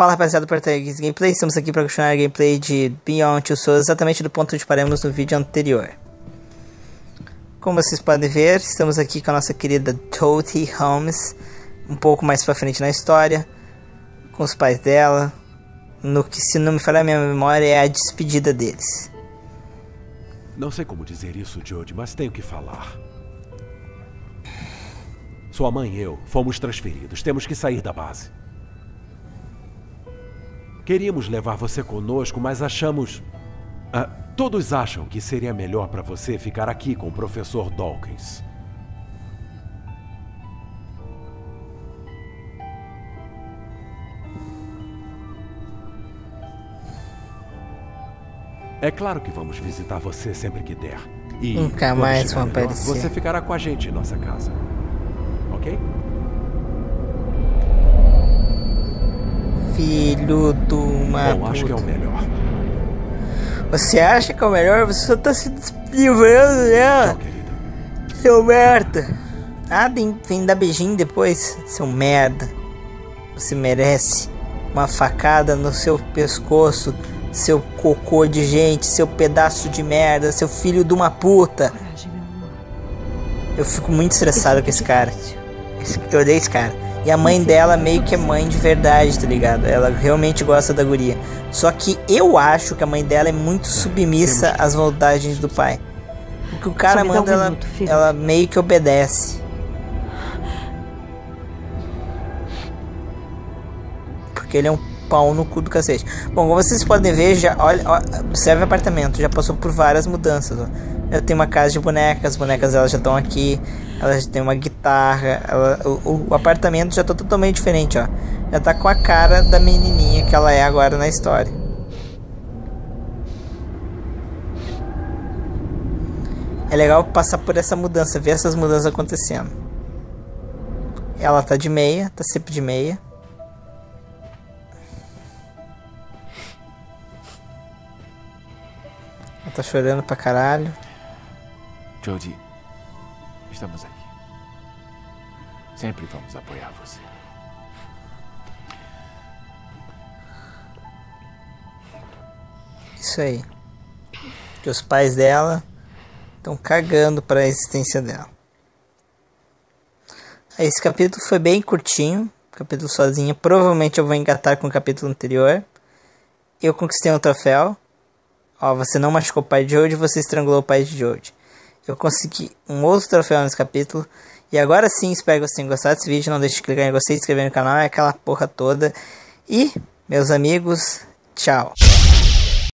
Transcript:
Fala rapaziada do Protagonist Gameplay, estamos aqui para continuar a gameplay de Beyond Two Souls, exatamente do ponto onde paramos no vídeo anterior. Como vocês podem ver, estamos aqui com a nossa querida Toti Holmes, um pouco mais para frente na história, com os pais dela, no que, se não me falha a minha memória, é a despedida deles. Não sei como dizer isso, Jodie, mas tenho que falar. Sua mãe e eu fomos transferidos, temos que sair da base. Queríamos levar você conosco, mas achamos... todos acham que seria melhor para você ficar aqui com o professor Dawkins. É claro que vamos visitar você sempre que der. E nunca mais vão aparecer. Você ficará com a gente em nossa casa. Ok? Filho de uma Bom, acho que é o melhor. Você acha que é o melhor? Você só tá se livrando, né? Tchau, querida. Seu merda. Vem dar beijinho depois, seu merda. Você merece uma facada no seu pescoço, seu cocô de gente, seu pedaço de merda, seu filho de uma puta. Eu fico muito estressado com esse cara. Eu odeio esse cara. E a mãe dela meio que é mãe de verdade, tá ligado? Ela realmente gosta da guria. Só que eu acho que a mãe dela é muito submissa às vontades do pai. Porque o cara manda ela meio que obedece. Porque ele é um pau no cu do cacete. Bom, como vocês podem ver, olha, observe o apartamento. Já passou por várias mudanças, ó. Já tem uma casa de bonecas, as bonecas elas já estão aqui. Elas já tem uma guitarra. O apartamento já tá totalmente diferente, ó. Já tá com a cara da menininha que ela é agora na história. É legal passar por essa mudança, ver essas mudanças acontecendo. Ela tá de meia, tá sempre de meia. Ela tá chorando pra caralho. Jodie, estamos aqui. Sempre vamos apoiar você. Isso aí. Que os pais dela estão cagando para a existência dela. Esse capítulo foi bem curtinho. Capítulo sozinho. Provavelmente eu vou engatar com o capítulo anterior. Eu conquistei um troféu. Ó, você não machucou o pai de Jodie, você estrangulou o pai de Jodie. Eu consegui um outro troféu nesse capítulo. E agora sim, espero que vocês tenham gostado desse vídeo. Não deixe de clicar em gostei, se inscrever no canal, é aquela porra toda. E, meus amigos, tchau.